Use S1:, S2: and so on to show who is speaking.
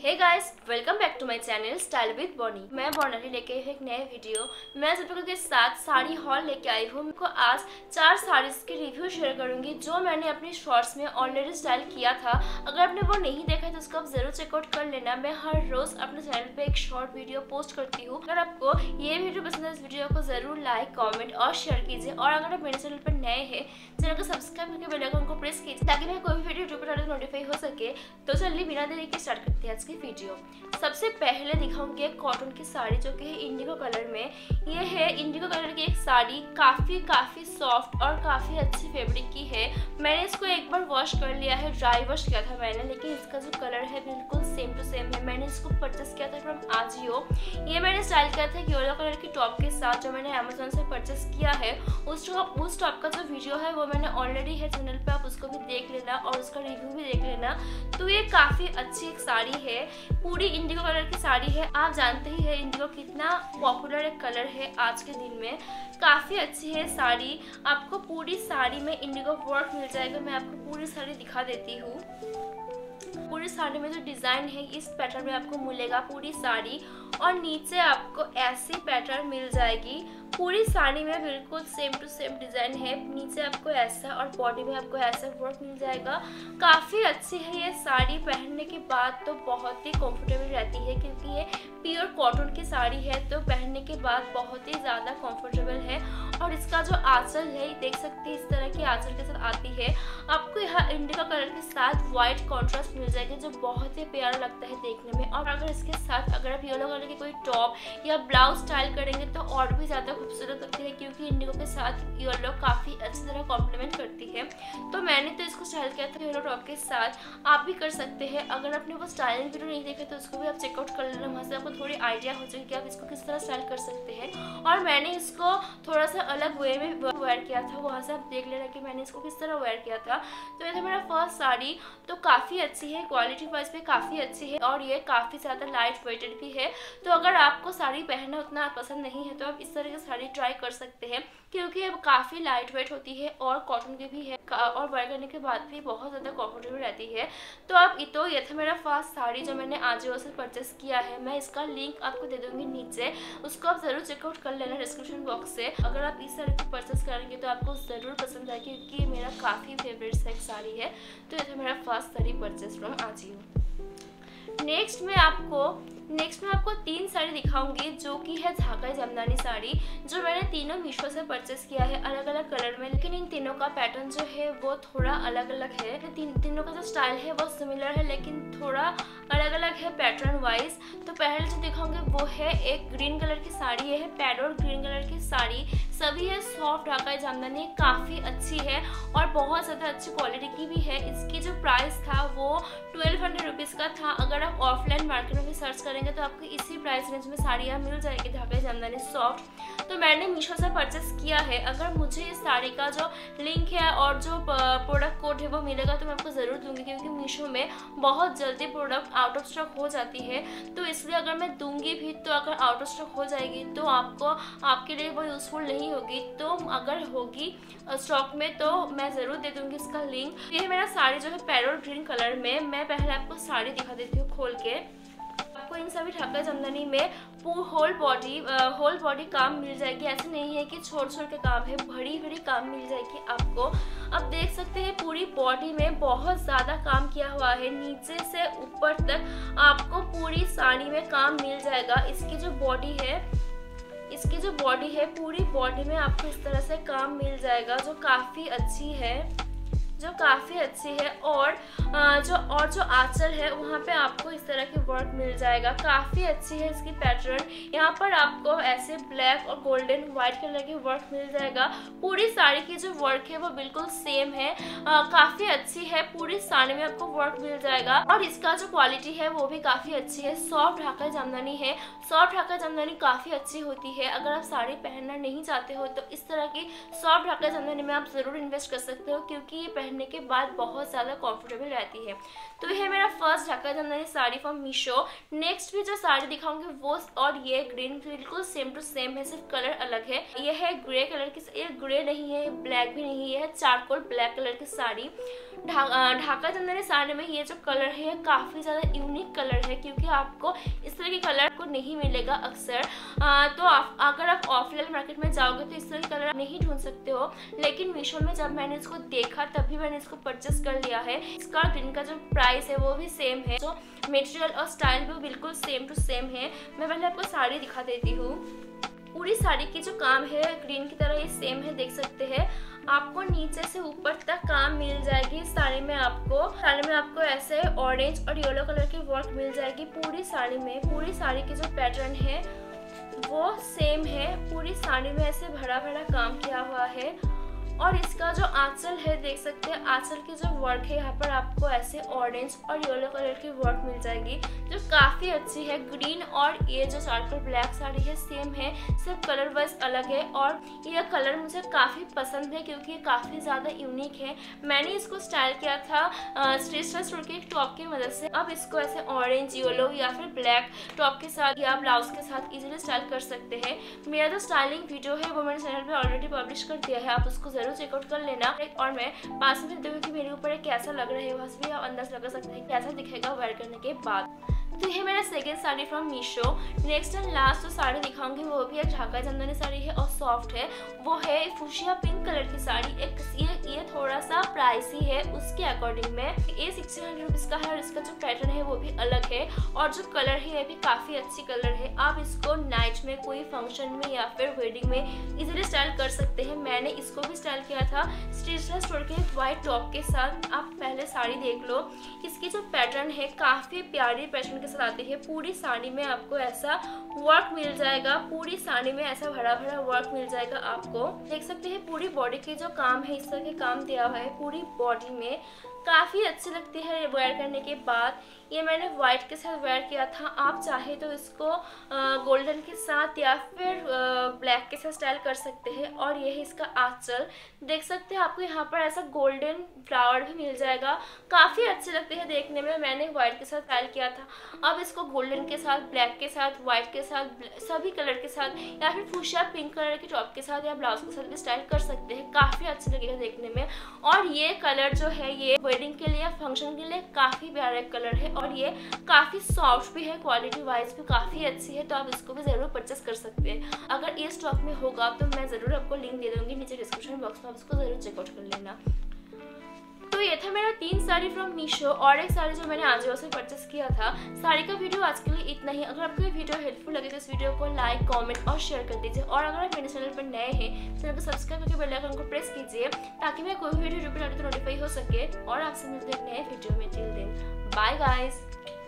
S1: Hey guys, welcome back to my channel style with Bonnie. मैं बॉर्नली लेके एक नए वीडियो मैं सब लोगों के साथ साड़ी हॉल लेके आई हूँ। को आज 4 साड़ीज की रिव्यू शेयर करूंगी जो मैंने अपनी शॉर्ट्स में ऑलरेडी स्टाइल किया था। अगर आपने वो नहीं देखा है तो उसको आप जरूर चेकआउट कर लेना। मैं हर रोज अपने चैनल पे एक शॉर्ट वीडियो पोस्ट करती हूँ। अगर आपको ये वीडियो पसंद है इस वीडियो को जरूर लाइक, कॉमेंट और शेयर कीजिए। और अगर आप मेरे चैनल पर नए हैं चैनल को सब्सक्राइब करके बेल आइकन को प्रेस कीजिए ताकि मैं कोई भी वीडियो यूट्यूब पर नोटिफाई हो सके। तो चलिए बिना देरी के स्टार्ट करते हैं आज की वीडियो। सबसे पहले दिखाऊंगी एक कॉटन की साड़ी जो कि है इंडिगो कलर में। ये है इंडिगो कलर की एक साड़ी, काफ़ी सॉफ्ट और काफ़ी अच्छी फैब्रिक की है। मैंने इसको एक बार वॉश कर लिया है, ड्राई वॉश किया था मैंने, लेकिन इसका जो कलर है बिल्कुल सेम टू सेम है। मैंने इसको परचेस किया था फ्रॉम आजियो। ये मैंने स्टाइल किया था येलो कलर की टॉप के साथ जो मैंने अमेजोन से परचेस किया है। उस टॉप का जो वीडियो है वो मैंने ऑलरेडी है चैनल पे, आप उसको भी देख लेना और उसका रिव्यू भी देख लेना। तो ये काफ़ी अच्छी एक साड़ी है, पूरी इंडिगो कलर की साड़ी है। आप जानते ही है इंडिगो कितना पॉपुलर एक कलर है आज के दिन में। काफ़ी अच्छी है साड़ी। आपको पूरी साड़ी में इंडिगो वर्क मिल जाएगा। मैं आपको पूरी साड़ी दिखा देती हूँ। पूरी साड़ी में जो डिज़ाइन है इस पैटर्न में आपको मिलेगा पूरी साड़ी, और नीचे आपको ऐसी पैटर्न मिल जाएगी। पूरी साड़ी में बिल्कुल सेम टू सेम डिज़ाइन है। नीचे आपको ऐसा और बॉडी में आपको ऐसा वर्क मिल जाएगा। काफ़ी अच्छी है ये साड़ी, पहनने के बाद तो बहुत ही कंफर्टेबल रहती है क्योंकि ये प्योर कॉटन की साड़ी है तो पहनने के बाद बहुत ही ज़्यादा कंफर्टेबल है। और इसका जो आंचल है देख सकते हैं, इस तरह की आंचल के साथ आती है। आपको यहाँ इंडिगो कलर के साथ व्हाइट कॉन्ट्रास्ट मिल जाएगा जो बहुत ही प्यारा लगता है देखने में। और अगर इसके साथ अगर आप येलो कलर की कोई टॉप या ब्लाउज स्टाइल करेंगे तो और भी ज़्यादा खूबसूरत लगती है क्योंकि इंडिगो के साथ येलो काफ़ी अच्छी तरह कॉम्प्लीमेंट करती है। तो मैंने तो इसको स्टाइल किया था येलो टॉप के साथ। आप भी कर सकते हैं। अगर आपने वो स्टाइलिंग वीडियो नहीं देखा तो उसको भी आप चेकआउट कर लेना, वहाँ से आपको थोड़ी आइडिया हो जाएगी कि आप इसको किस तरह स्टाइल कर सकते हैं। और मैंने इसको थोड़ा सा अलग वे में वेयर किया था, वहाँ से आप देख लेना कि मैंने इसको किस तरह वेयर किया था। तो ये था मेरा फर्स्ट साड़ी। तो काफ़ी अच्छी है, क्वालिटी वाइज भी काफ़ी अच्छी है और ये काफ़ी ज़्यादा लाइट वेटेड भी है। तो अगर आपको साड़ी पहनना उतना पसंद नहीं है तो आप इस तरह की साड़ी ट्राई कर सकते हैं क्योंकि ये काफ़ी लाइट वेट होती है और कॉटन की भी है और वेयर करने के बाद भी बहुत ज़्यादा कंफर्टेबल रहती है। तो ये था मेरा फर्स्ट साड़ी जो मैंने आजियो से परचेस किया है। मैं इसका लिंक आपको दे दूँगी नीचे, उसको आप ज़रूर चेकआउट कर लेना डिस्क्रिप्शन बॉक्स से। अगर आप इस तरह की परचेस करेंगे तो आपको ज़रूर पसंद आएगी क्योंकि ये मेरा काफ़ी फेवरेट सेक्स साड़ी है। तो ये था मेरा first sari purchase from Ajio. Next मैं आपको 3 साड़ी दिखाऊंगी जो कि है झाकाई जमदानी साड़ी, जो मैंने तीनों मीशो से परचेस किया है अलग अलग कलर में। लेकिन इन तीनों का पैटर्न जो है वो थोड़ा अलग अलग है। तीनों का जो स्टाइल है वो सिमिलर है लेकिन थोड़ा अलग अलग है पैटर्न वाइज। तो पहले जो दिखाऊंगी वो है एक ग्रीन कलर की साड़ी। ये है पैरोट ग्रीन कलर की साड़ी। सभी है सॉफ्ट ढाकाई जामदानी, काफ़ी अच्छी है और बहुत ज़्यादा अच्छी क्वालिटी की भी है। इसकी जो प्राइस था वो 1200 रुपीज़ का था। अगर आप ऑफलाइन मार्केट में भी सर्च करेंगे तो आपको इसी प्राइस रेंज में साड़ियाँ मिल जाएगी ढाकाई जामदानी सॉफ्ट। तो मैंने मीशो से परचेस किया है। अगर मुझे इस साड़ी का जो लिंक है और जो प्रोडक्ट कोड है वो मिलेगा तो मैं आपको ज़रूर दूंगी क्योंकि मीशो में बहुत जल्दी प्रोडक्ट आउट ऑफ स्टॉक हो जाती है। तो इसलिए अगर मैं दूंगी भी तो अगर आउट ऑफ स्टॉक हो जाएगी तो आपके लिए वो यूज़फुल नहीं होगी। तो अगर होगी स्टॉक में तो मैं ज़रूर दे दूंगी इसका लिंक। ये मेरा साड़ी जो है पैरोट ग्रीन कलर में। मैं पहले आपको साड़ी दिखा देती हूँ खोल के। आपको इन सभी ढाकाई जमदानी में होल बॉडी काम मिल जाएगी। ऐसे नहीं है कि छोटे छोटे काम है, बड़ी काम मिल जाएगी आपको। अब देख सकते हैं पूरी बॉडी में बहुत ज़्यादा काम किया हुआ है, नीचे से ऊपर तक आपको पूरी साड़ी में काम मिल जाएगा। इसकी जो बॉडी है पूरी बॉडी में आपको इस तरह से काम मिल जाएगा जो काफ़ी अच्छी है। और जो आंचल है वहाँ पे आपको इस तरह की वर्क मिल जाएगा। काफ़ी अच्छी है इसकी पैटर्न। यहाँ पर आपको ऐसे ब्लैक और गोल्डन व्हाइट कलर की वर्क मिल जाएगा। पूरी साड़ी की जो वर्क है वो बिल्कुल सेम है, काफ़ी अच्छी है। पूरी साड़ी में आपको वर्क मिल जाएगा और इसका जो क्वालिटी है वो भी काफ़ी अच्छी है। सॉफ्ट ढाकाई जामदानी है। सॉफ्ट ढाकाई जामदानी काफ़ी अच्छी होती है। अगर आप साड़ी पहनना नहीं चाहते हो तो इस तरह की सॉफ्ट ढाकाई जामदानी में आप ज़रूर इन्वेस्ट कर सकते हो क्योंकि ये पहनने के बाद बहुत ज़्यादा कंफर्टेबल रहती है। तो यह मेरा first Dhaka Jamdani sari from Meesho. Next भी जो साड़ी दिखाऊंगी वो और ये ग्रीन बिल्कुल सेम टू सेम है, सिर्फ कलर अलग है। ये है ग्रे कलर की, ये ग्रे नहीं है, ब्लैक भी नहीं है, चारकोल ब्लैक कलर की साड़ी। ढाका जामदानी साड़ी में ये जो कलर है काफ़ी ज़्यादा यूनिक कलर है, क्योंकि आपको इस तरह के कलर को नहीं मिलेगा अक्सर। तो अगर आप ऑफलाइन मार्केट में जाओगे तो इस तरह के कलर नहीं ढूंढ सकते हो, लेकिन मीशो में जब मैंने इसको देखा तभी मैंने इसको परचेस कर लिया है। इसका और इनका जो प्राइस है वो भी सेम है, जो मटेरियल और स्टाइल भी बिल्कुल सेम टू सेम है। मैं पहले आपको साड़ी दिखा देती हूँ। पूरी साड़ी की जो काम है ग्रीन की तरह ये सेम है, देख सकते हैं। आपको नीचे से ऊपर तक काम मिल जाएगी इस साड़ी में। आपको ऐसे ऑरेंज और येलो कलर की वर्क मिल जाएगी पूरी साड़ी में। पूरी साड़ी की जो पैटर्न है वो सेम है, पूरी साड़ी में ऐसे भरा भरा काम किया हुआ है। और इसका जो आंचल है देख सकते हैं, आंचल की जो वर्क है यहाँ पर आपको ऐसे ऑरेंज और येलो कलर की वर्क मिल जाएगी, जो काफ़ी अच्छी है। ग्रीन और ये जो चारकोल ब्लैक साड़ी है सेम है, सिर्फ कलर वाइज अलग है। और यह कलर मुझे काफ़ी पसंद है क्योंकि ये काफ़ी ज़्यादा यूनिक है। मैंने इसको स्टाइल किया था स्ट्रेचलेस स्टोर के एक टॉप की मदद से। अब इसको ऐसे ऑरेंज, येलो या फिर ब्लैक टॉप के साथ या ब्लाउज के साथ इजीली स्टाइल कर सकते हैं। मेरा जो स्टाइलिंग वीडियो है वो मैंने चैनल पे ऑलरेडी पब्लिश कर दिया है, आप उसको जरूर चेकआउट कर लेना। और मैं पास में देखूँ कि मेरे ऊपर कैसा लग रहा है, वहाँ से भी आप अंदाज लगा सकते हैं कैसा दिखेगा वेयर करने के बाद। तो ये मेरा second sari from Meesho. Next and last जो साड़ी दिखाऊंगी वो भी एक ढाका जामदानी साड़ी है और सॉफ्ट है। वो है फुशिया पिंक कलर की साड़ी। ये थोड़ा सा प्राइसी है उसके अकॉर्डिंग में। ये 1600 रुपीज़ का है और इसका जो पैटर्न है वो भी अलग है और जो कलर है ये भी काफ़ी अच्छी कलर है। आप इसको नाइट में, कोई फंक्शन में या फिर वेडिंग में इजीली स्टाइल कर सकते हैं। मैंने इसको भी स्टाइल किया था स्ट्रेचलेस स्टोर के एक वाइट टॉप के साथ। आप पहले साड़ी देख लो, इसकी जो पैटर्न है काफ़ी प्यारी पैटर्न के साथ आती है। पूरी साड़ी में आपको ऐसा वर्क मिल जाएगा, पूरी साड़ी में ऐसा भरा भरा वर्क मिल जाएगा। आपको देख सकते हैं पूरी बॉडी के जो काम है इस तरह के काम दिया हुआ है पूरी बॉडी में, काफ़ी अच्छी लगती है वेयर करने के बाद। ये मैंने वाइट के साथ वेयर किया था। आप चाहे तो इसको गोल्डन के साथ या फिर ब्लैक के साथ स्टाइल कर सकते हैं। और ये है इसका आंचल, देख सकते हैं आपको यहाँ पर ऐसा गोल्डन फ्लावर भी मिल जाएगा, काफ़ी अच्छे लगते हैं देखने में। मैंने वाइट के साथ स्टाइल किया था। अब इसको गोल्डन के साथ, ब्लैक के साथ, वाइट के साथ, सभी कलर के साथ या फिर फुशिया पिंक कलर के टॉप के साथ या ब्लाउज के साथ भी स्टाइल कर सकते हैं, काफ़ी अच्छा लगेगा देखने में। और ये कलर जो है ये वेडिंग के लिए, फंक्शन के लिए काफ़ी प्यारा कलर है और ये काफ़ी सॉफ्ट भी है, क्वालिटी वाइज भी काफ़ी अच्छी है। तो आप इसको भी ज़रूर परचेस कर सकते हैं। अगर ये स्टॉक में होगा तो मैं ज़रूर आपको लिंक दे दूँगी नीचे डिस्क्रिप्शन बॉक्स में, आप इसको ज़रूर चेकआउट कर लेना। तो ये था मेरा 3 साड़ी फ्रॉम मीशो और एक साड़ी जो मैंने आजियो से परचेस किया था। साड़ी का वीडियो आज के लिए इतना ही। अगर आपको ये वीडियो हेल्पफुल लगे तो इस वीडियो को लाइक, कमेंट और शेयर कर दीजिए। और अगर आप मेरे चैनल पर नए हैं, चैनल को सब्सक्राइब करके बेल आइकन को प्रेस कीजिए ताकि मैं कोई भी वीडियो रिपीट आए तो नोटिफाई हो सके। और आपसे मिलते हैं नए वीडियो में। Till then bye guys.